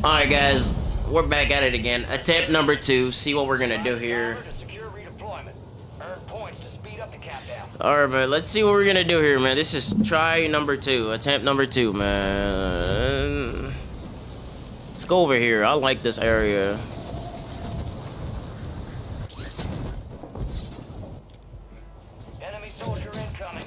Alright guys, we're back at it again. Attempt number 2. See what we're gonna do here. Alright man, let's see what we're gonna do here, man. This is try number 2. Attempt number 2, man. Let's go over here. I like this area. Enemy soldier incoming.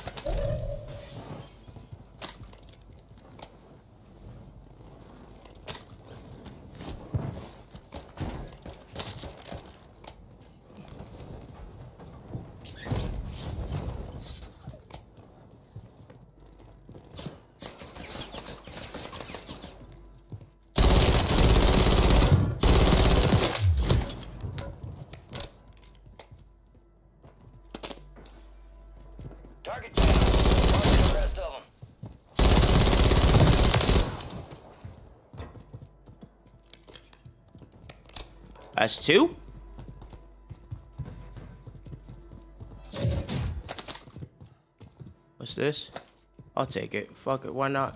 Target down. Mark the rest of them. That's 2? What's this? I'll take it. Fuck it, why not?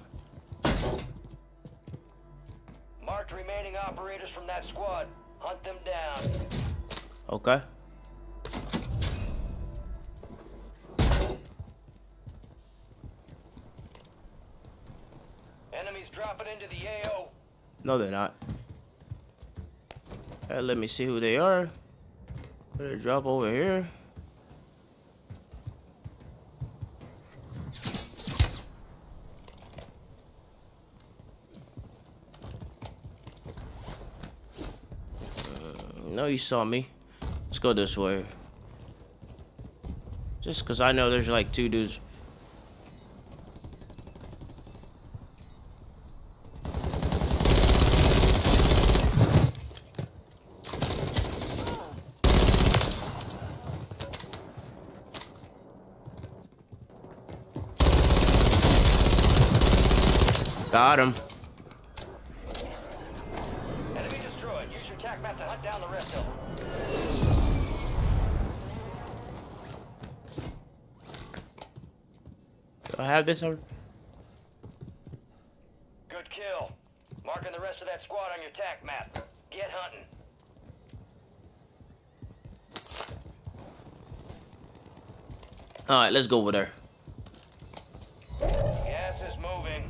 Marked remaining operators from that squad. Hunt them down. Okay. Enemies dropping into the AO. No, they're not. Let me see who they are. Better drop over here. No, you saw me. Let's go this way. Just because I know there's like 2 dudes. Got him. Enemy destroyed. Use your tac map to hunt down the rest of them. Do I have this over? Good kill. Marking the rest of that squad on your tac map. Get hunting. Alright, let's go over there. Gas is moving.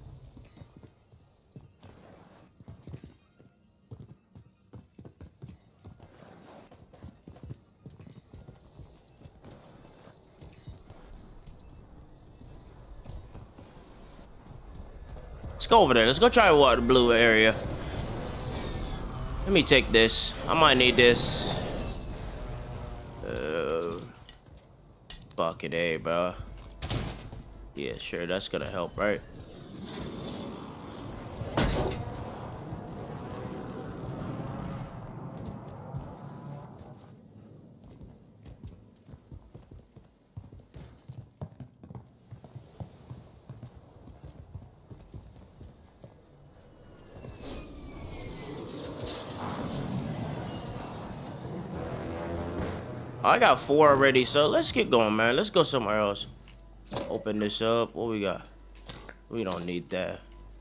Let's go over there. Let's go try water blue area. Let me take this. I might need this. Fucking A, bro. Yeah, sure. That's gonna help, right? I got 4 already, so let's get going, man. Let's go somewhere else. Open this up. What we got? We don't need that.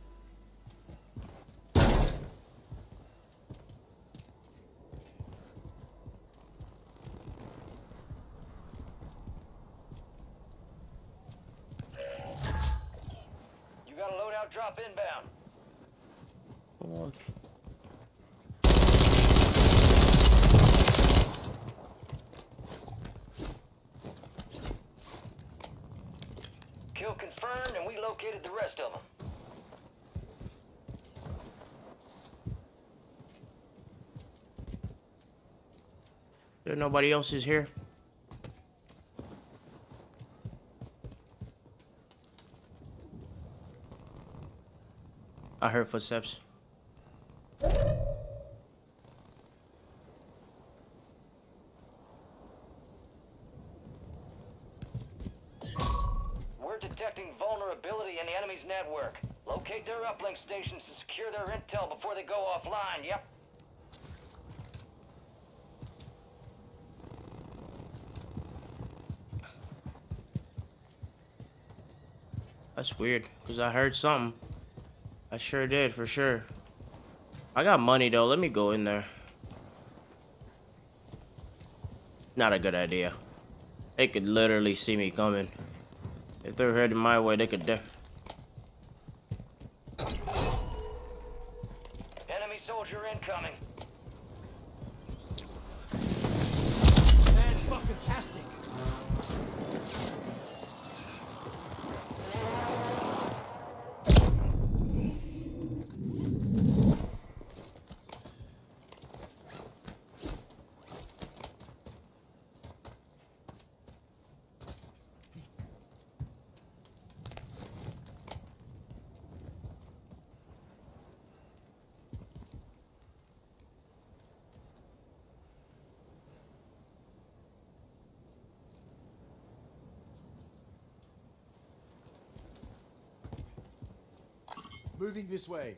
You got a loadout drop inbound. Okay. Kill confirmed, and we located the rest of them. There nobody else is here. I heard footsteps. We're detecting vulnerability in the enemy's network. Locate their uplink stations to secure their intel before they go offline. Yep. That's weird, because I heard something. I sure did, for sure. I got money though. Let me go in there. Not a good idea. They could literally see me coming. If they're heading my way, they could. Enemy soldier incoming. Man, fucking tastic. Moving this way.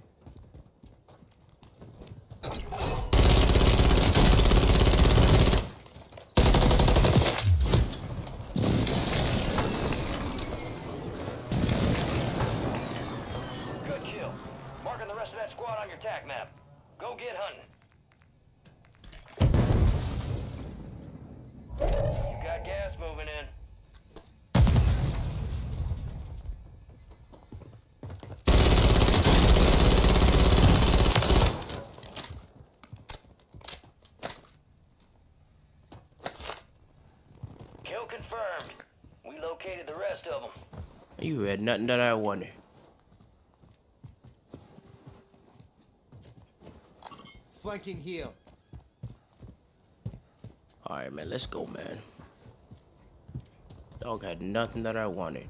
Good kill. Marking the rest of that squad on your tac map. Go get hunting. You got gas moving in. Kill confirmed. We located the rest of them. You had nothing that I wanted. Flanking here. Alright, man, let's go, man. Dog had nothing that I wanted.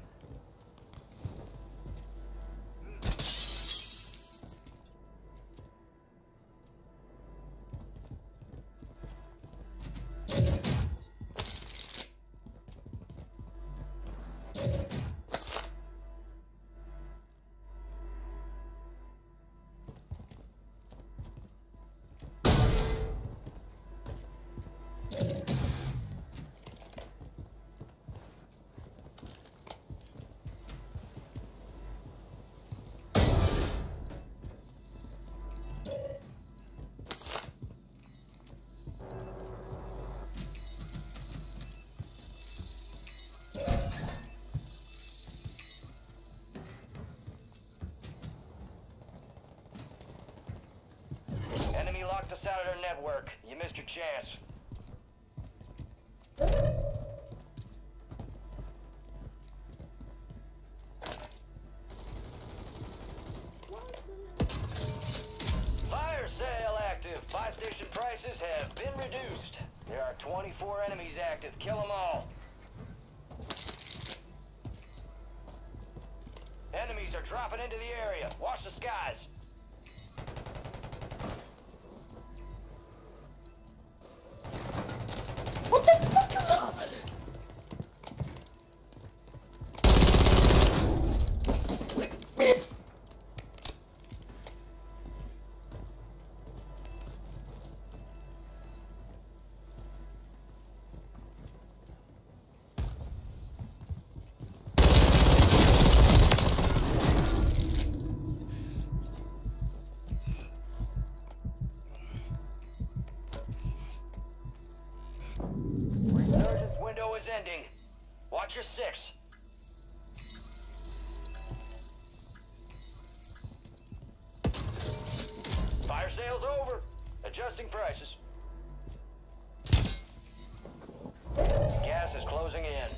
Enemy locked us out of their network. You missed your chance. Fire sale active. Buy station prices have been reduced. There are 24 enemies active. Kill them all. Enemies are dropping into the area. Watch the skies. Resurgence window is ending. Watch your six. Fire sale's over. Adjusting prices. Gas is closing in.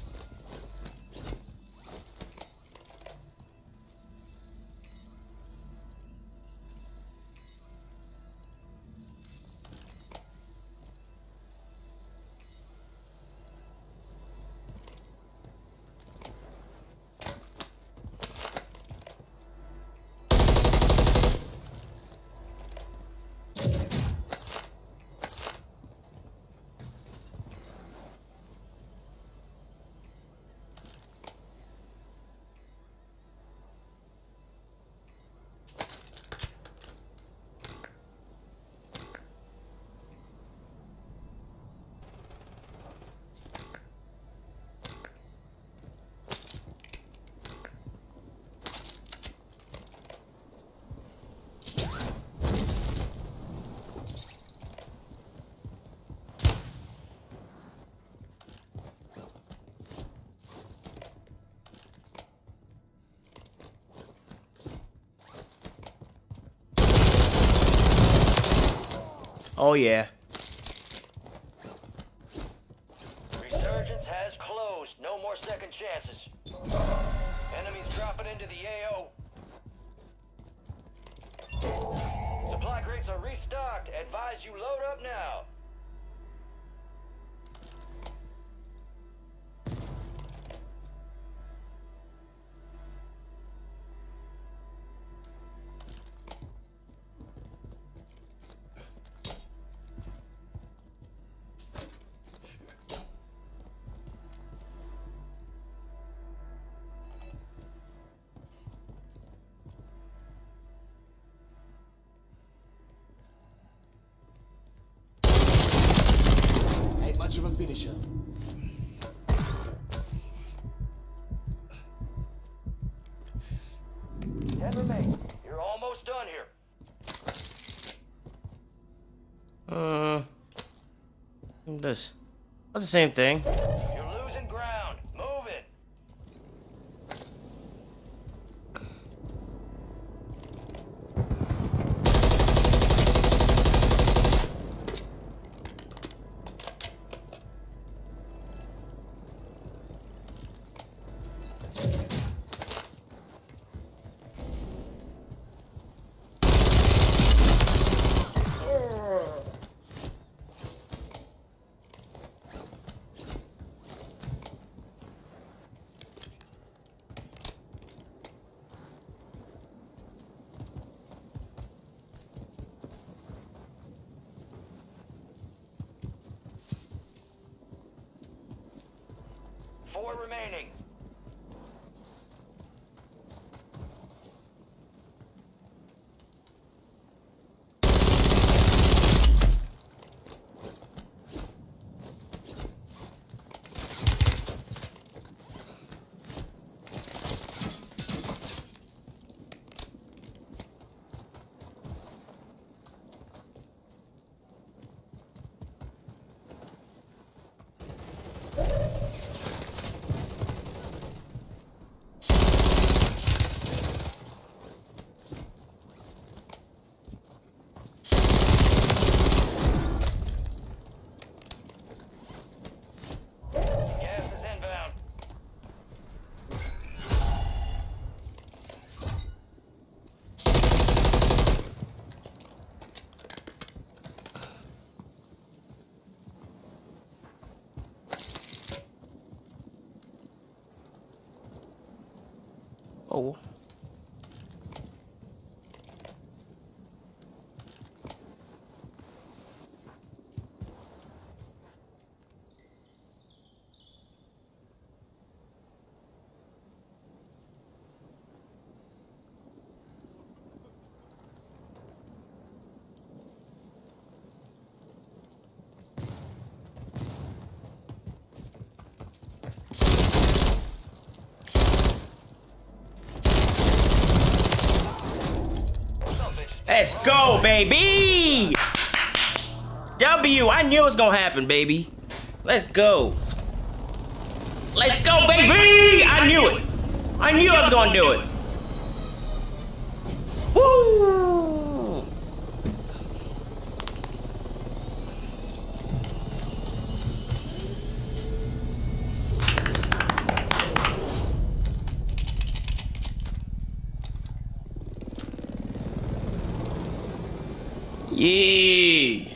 Oh yeah. Resurgence has closed. No more second chances. Enemies dropping into the AO. Supply crates are restocked. Advise you load up now. Ain't much of a finisher. 10 remain. You're almost done here. This. That's the same thing. You're losing ground. Move it. Four remaining. Gas is inbound. Oh. Let's go, baby! W, I knew it was gonna happen, baby. Let's go. Let's go, baby! I knew it. I knew I was gonna do it. Woo! Yeah.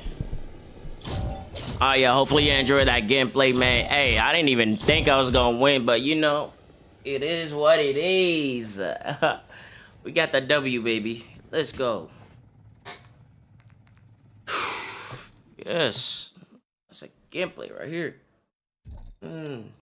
Oh yeah, hopefully you enjoyed that gameplay, man. Hey, I didn't even think I was gonna win, but you know, it is what it is. We got the W, baby. Let's go. Yes. That's a gameplay right here.